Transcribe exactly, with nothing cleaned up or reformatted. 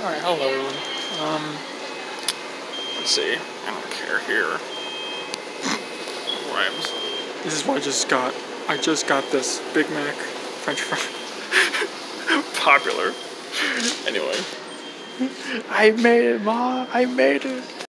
Alright, hello everyone. Um, let's see. I don't care here. Rhymes. This is what I just got. I just got this Big Mac French fry. Popular. Anyway. I made it, Mom. I made it.